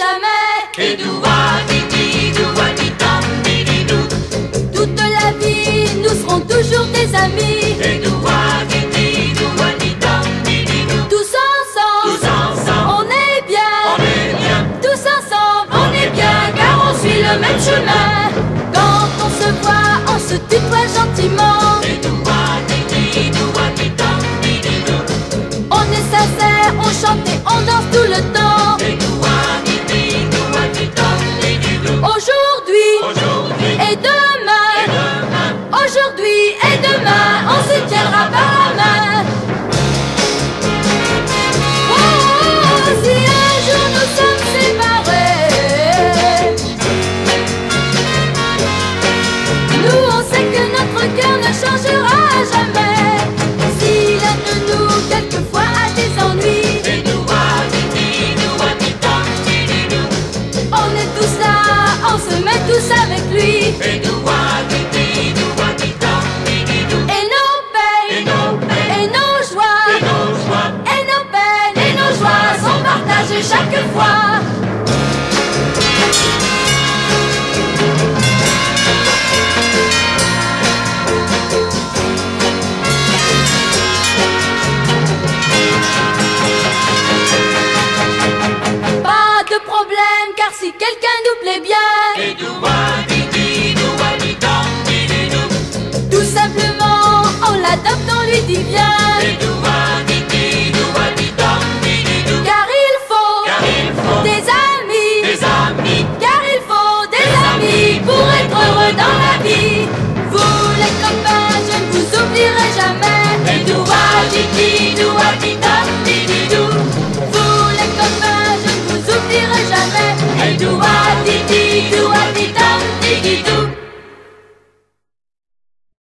jamais. Toute la vie, nous serons toujours des amis. Tous ensemble, on est bien. Tous ensemble, on est bien, car on suit le même chemin. Quand on se voit, on se tutoie gentiment. On est sincère, on chante et on danse tout le temps. Aujourd'hui et demain, on se tiendra par la main. Oh, si un jour nous sommes séparés, nous on sait que notre cœur ne changera jamais. Si l'un de nous quelquefois a des ennuis, on est tous là, on se met tous avec lui. Chaque fois. Pas de problème, car si quelqu'un nous plaît bien, tout simplement on l'adopte, on lui dit viens.